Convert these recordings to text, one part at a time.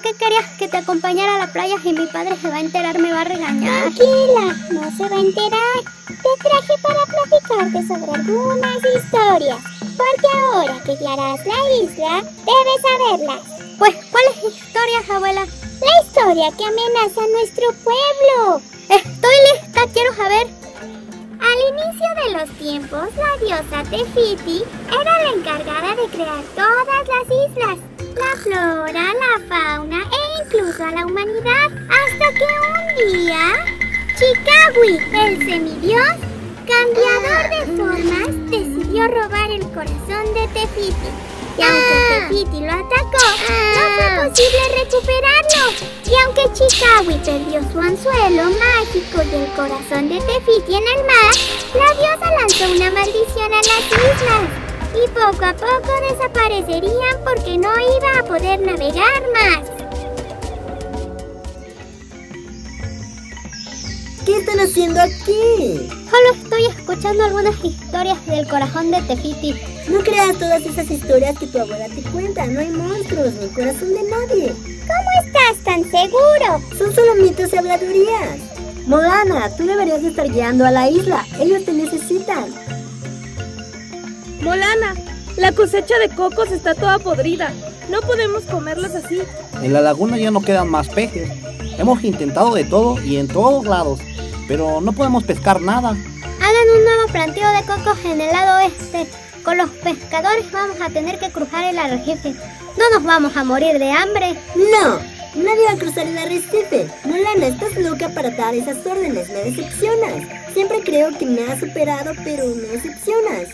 qué querías que te acompañara a la playa si mi padre se va a enterar, me va a regañar? Tranquila, no se va a enterar. Te traje para platicarte sobre algunas historias, porque ahora que ya harás la isla, debes saberlas. Pues, ¿cuáles historias, abuela? La historia que amenaza a nuestro pueblo. Estoy lista, quiero saber. Al inicio de los tiempos, la diosa Tefiti era la encargada de crear todas las islas, la flora, la fauna e incluso a la humanidad, hasta que un día, Chikawi, el semidios, cambiador de formas, decidió robar el corazón de Tefiti. Y aunque Tefiti lo atacó, no fue posible recuperarlo. Y aunque Chikawi perdió su anzuelo mágico y el corazón de Tefiti en el mar, la diosa lanzó una maldición a las islas. Y poco a poco desaparecerían porque no iba a poder navegar más. ¿Qué están haciendo aquí? Solo estoy escuchando algunas historias del corazón de Tefiti. No creas todas esas historias que tu abuela te cuenta. No hay monstruos ni corazón de nadie. ¿Cómo estás tan seguro? Son solo mitos y habladurías. Molana, tú deberías de estar guiando a la isla. Ellos te necesitan. Molana, la cosecha de cocos está toda podrida. No podemos comerlos así. En la laguna ya no quedan más peces. Hemos intentado de todo y en todos lados, pero no podemos pescar nada. Hagan un nuevo planteo de cocos en el lado oeste. Con los pescadores vamos a tener que cruzar el arrecife. No nos vamos a morir de hambre. No, nadie va a cruzar el arrecife. Molana, estás loca para dar esas órdenes. Me decepcionas. Siempre creo que me has superado, pero me decepcionas.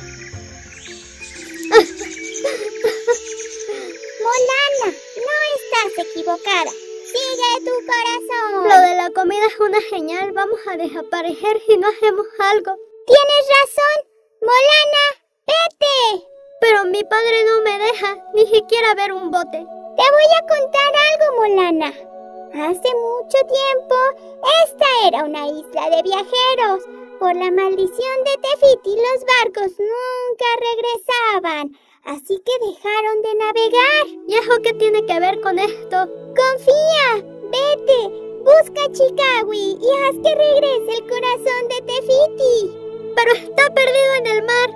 Molana, no estás equivocada. Sigue tu corazón. Lo de la comida es una señal. Vamos a desaparecer si no hacemos algo. Tienes razón. Molana, vete. Pero mi padre no me deja ni siquiera ver un bote. Te voy a contar algo, Molana. Hace mucho tiempo, esta era una isla de viajeros. Por la maldición de Tefiti, los barcos nunca regresaban. Así que dejaron de navegar. ¿Y eso qué tiene que ver con esto? Confía, vete, busca a Chikawi y haz que regrese el corazón de Tefiti. Pero está perdido en el mar.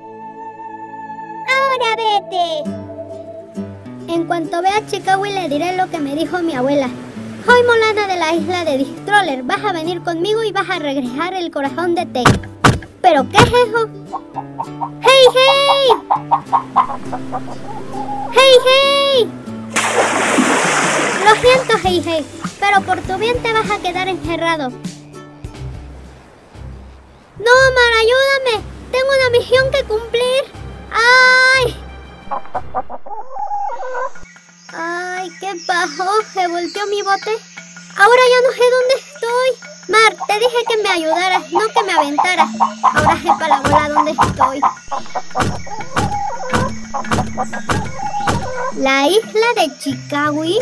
Ahora vete. En cuanto vea a Chikawi le diré lo que me dijo mi abuela. Soy Molana de la isla de Distroller. Vas a venir conmigo y vas a regresar el corazón de Tefiti. ¿Pero qué es eso? ¡Hey, hey! ¡Hey, hey! Lo siento, hey, hey, pero por tu bien te vas a quedar encerrado. ¡No, Mar, ayúdame! ¡Tengo una misión que cumplir! ¡Ay! ¡Ay, qué pasó! ¿Se volteó mi bote? Ahora ya no sé dónde estoy. Mar, te dije que me ayudaras, no que me aventaras. Ahora sepa la bola dónde estoy. ¿La isla de Chikawi?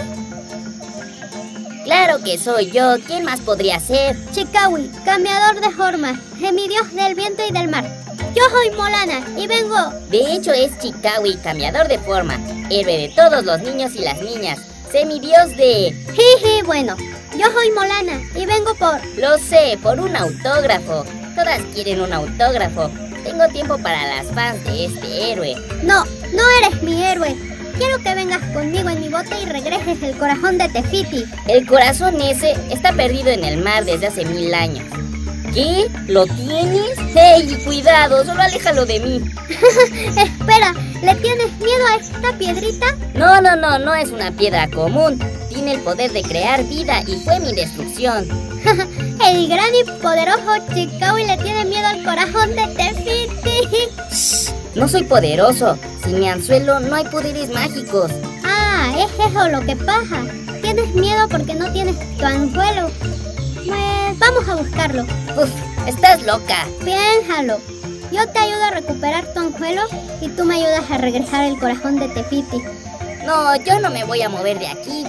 Claro que soy yo. ¿Quién más podría ser? Chikawi, cambiador de formas, semidios del viento y del mar. Yo soy Molana y vengo... De hecho es Chikawi, cambiador de forma, héroe de todos los niños y las niñas, semidios de... Jiji, bueno, yo soy Molana y vengo por... Lo sé, por un autógrafo. Todas quieren un autógrafo. Tengo tiempo para las fans de este héroe. No, no eres mi héroe. Quiero que vengas conmigo en mi bote y regreses el corazón de Tefiti. El corazón ese está perdido en el mar desde hace 1000 años. ¿Qué? ¿Lo tienes? ¡Hey, cuidado! Solo aléjalo de mí. Espera, ¿le tienes miedo a esta piedrita? No es una piedra común. Tiene el poder de crear vida y fue mi destrucción. El gran y poderoso Chikawi le tiene miedo al corazón de Tefiti. Shh, no soy poderoso. Sin mi anzuelo no hay poderes mágicos. Ah, es eso lo que pasa. Tienes miedo porque no tienes tu anzuelo. Pues vamos a buscarlo. Uf, estás loca. Piénsalo. Yo te ayudo a recuperar tu anzuelo y tú me ayudas a regresar el corazón de Tefiti. No, yo no me voy a mover de aquí.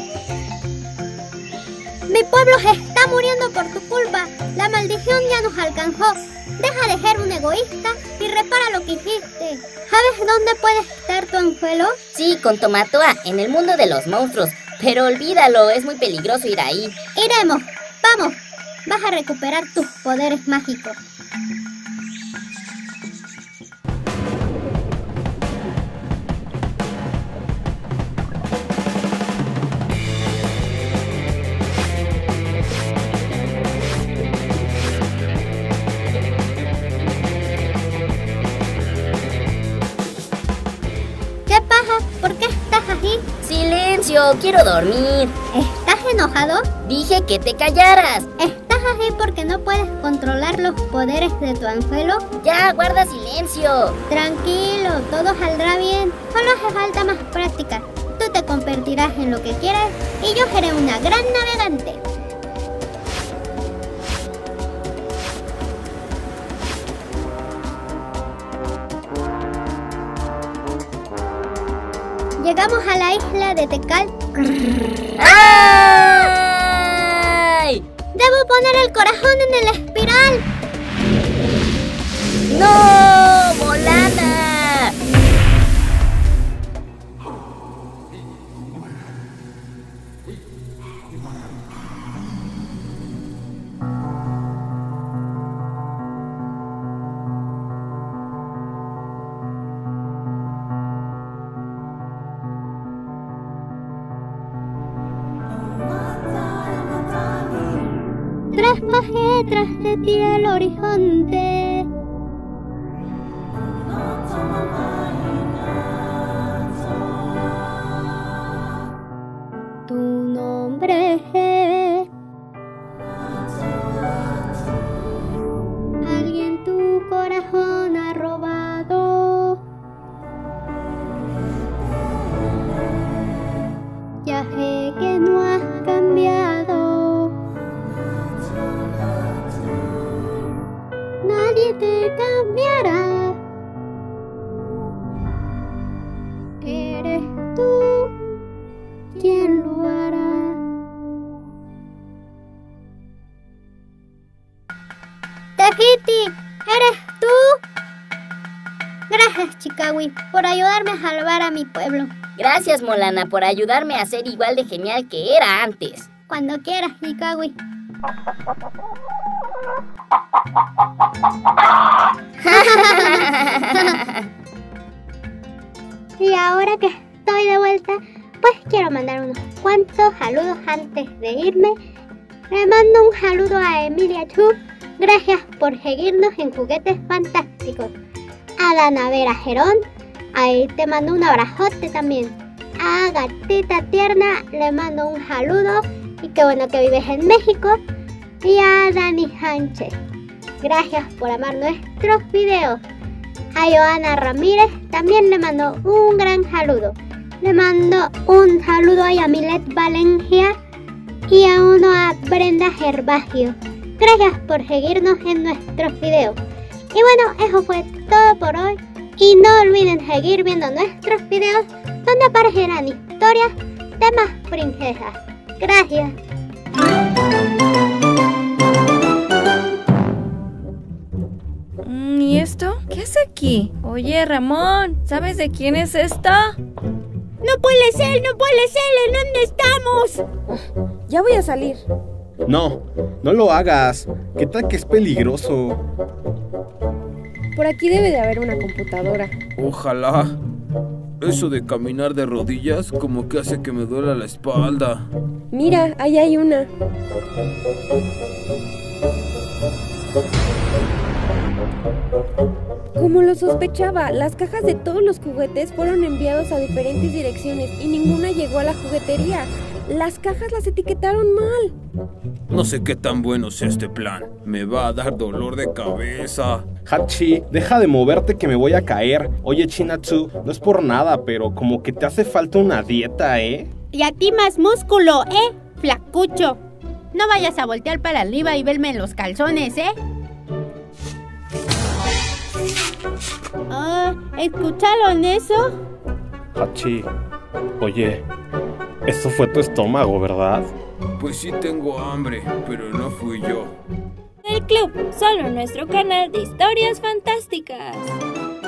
Mi pueblo se está muriendo por tu culpa. La maldición ya nos alcanzó. Deja de ser un egoísta y repara lo que hiciste. ¿Sabes dónde puede estar tu anzuelo? Sí, con Tomatoa, en el mundo de los monstruos. Pero olvídalo, es muy peligroso ir ahí. Iremos, vamos, vas a recuperar tus poderes mágicos. ¿Qué pasa? ¿Por qué estás así? ¡Silencio! ¡Quiero dormir! ¿Estás enojado? Dije que te callaras. ¿Estás así porque no puedes controlar los poderes de tu anzuelo? Ya, guarda silencio. Tranquilo, todo saldrá bien. Solo hace falta más práctica. Tú te convertirás en lo que quieras y yo seré una gran navegante. Llegamos a la isla de Tekal. ¡Ay! Debo poner el corazón en el espiral. ¡No! ¡Molana! Traspasé tras de ti el horizonte. Tu nombre es. Alguien tu corazón ha robado. Ya sé que no has cambiado. Nadie te cambiará. Eres tú quien lo hará. Tefiti, ¿eres tú? Gracias, Chicawi, por ayudarme a salvar a mi pueblo. Gracias, Molana, por ayudarme a ser igual de genial que era antes. Cuando quieras, Chicawi. Y ahora que estoy de vuelta, pues quiero mandar unos cuantos saludos antes de irme. Le mando un saludo a Emilia Chu. Gracias por seguirnos en Juguetes Fantásticos. A Dana Vera Gerón, ahí te mando un abrazote también. A Gatita Tierna le mando un saludo y qué bueno que vives en México. Y a Dani Sánchez, gracias por amar nuestros videos. A Joana Ramírez también le mando un gran saludo. Le mando un saludo a Yamilet Valencia y a uno a Brenda Gervasio. Gracias por seguirnos en nuestros videos. Y bueno, eso fue todo por hoy. Y no olviden seguir viendo nuestros videos donde aparecerán historias de más princesas. Gracias. ¿Y esto? ¿Qué hace aquí? Oye, Ramón, ¿sabes de quién es esto? ¡No puede ser! ¡No puede ser! ¿En dónde estamos? Ya voy a salir. No, no lo hagas. ¿Qué tal que es peligroso? Por aquí debe de haber una computadora. Ojalá. Eso de caminar de rodillas como que hace que me duela la espalda. Mira, ahí hay una. Como lo sospechaba, las cajas de todos los juguetes fueron enviados a diferentes direcciones y ninguna llegó a la juguetería. Las cajas las etiquetaron mal. No sé qué tan bueno sea este plan. Me va a dar dolor de cabeza. Hachi, deja de moverte que me voy a caer. Oye, Chinatsu, no es por nada, pero como que te hace falta una dieta, ¿eh? Y a ti más músculo, flacucho. No vayas a voltear para arriba y verme en los calzones, ¿Escucharon eso? Hachi, oye, eso fue tu estómago, ¿verdad? Pues sí tengo hambre, pero no fui yo. El club, solo en nuestro canal de historias fantásticas.